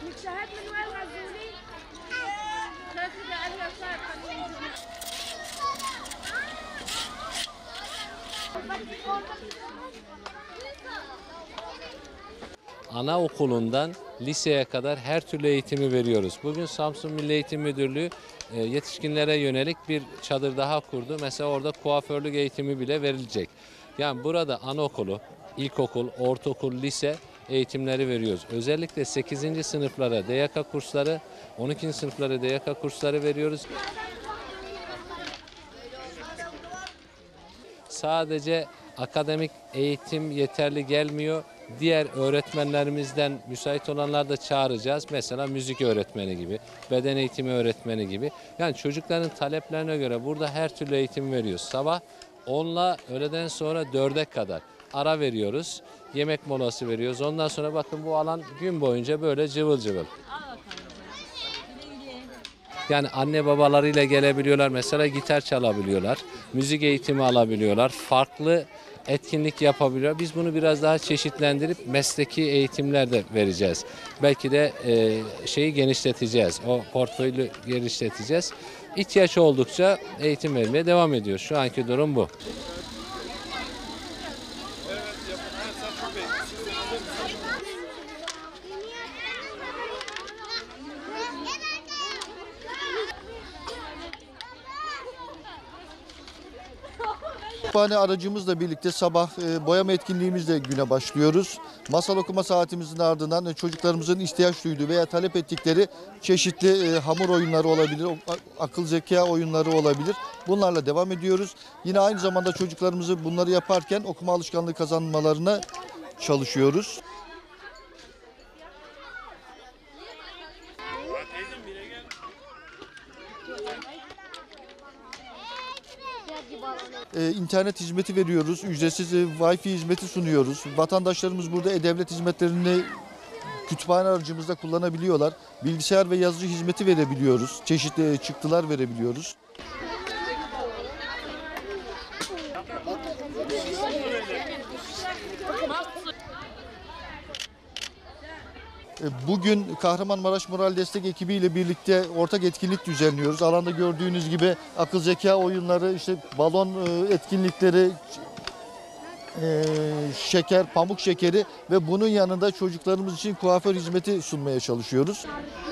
شهاد من وين غزولي؟ شايفة عليها Anaokulundan liseye kadar her türlü eğitimi veriyoruz. Bugün Samsun Milli Eğitim Müdürlüğü yetişkinlere yönelik bir çadır daha kurdu. Mesela orada kuaförlük eğitimi bile verilecek. Yani burada anaokulu, ilkokul, ortaokul, lise eğitimleri veriyoruz. Özellikle 8. sınıflara DYK kursları, 12. sınıflara DYK kursları veriyoruz. Sadece akademik eğitim yeterli gelmiyor. Diğer öğretmenlerimizden müsait olanlar da çağıracağız. Mesela müzik öğretmeni gibi, beden eğitimi öğretmeni gibi. Yani çocukların taleplerine göre burada her türlü eğitim veriyoruz. Sabah 10'la öğleden sonra 4'e kadar ara veriyoruz. Yemek molası veriyoruz. Ondan sonra bakın bu alan gün boyunca böyle cıvıl cıvıl. Yani anne babalarıyla gelebiliyorlar. Mesela gitar çalabiliyorlar. Müzik eğitimi alabiliyorlar. Farklı etkinlik yapabiliyor. Biz bunu biraz daha çeşitlendirip mesleki eğitimler de vereceğiz. Belki de şeyi genişleteceğiz. O portföyü genişleteceğiz. İhtiyaç oldukça eğitim vermeye devam ediyor. Şu anki durum bu. Kütüphane aracımızla birlikte sabah boyama etkinliğimizle güne başlıyoruz. Masal okuma saatimizin ardından çocuklarımızın ihtiyaç duyduğu veya talep ettikleri çeşitli hamur oyunları olabilir, akıl zeka oyunları olabilir. Bunlarla devam ediyoruz. Yine aynı zamanda çocuklarımızı bunları yaparken okuma alışkanlığı kazanmalarına çalışıyoruz. İnternet hizmeti veriyoruz, ücretsiz Wi-Fi hizmeti sunuyoruz. Vatandaşlarımız burada e-devlet hizmetlerini kütüphane aracımızda kullanabiliyorlar. Bilgisayar ve yazıcı hizmeti verebiliyoruz, çeşitli çıktılar verebiliyoruz. Bugün Kahramanmaraş Moral Destek Ekibi ile birlikte ortak etkinlik düzenliyoruz. Alanda gördüğünüz gibi akıl zeka oyunları, işte balon etkinlikleri, şeker, pamuk şekeri ve bunun yanında çocuklarımız için kuaför hizmeti sunmaya çalışıyoruz.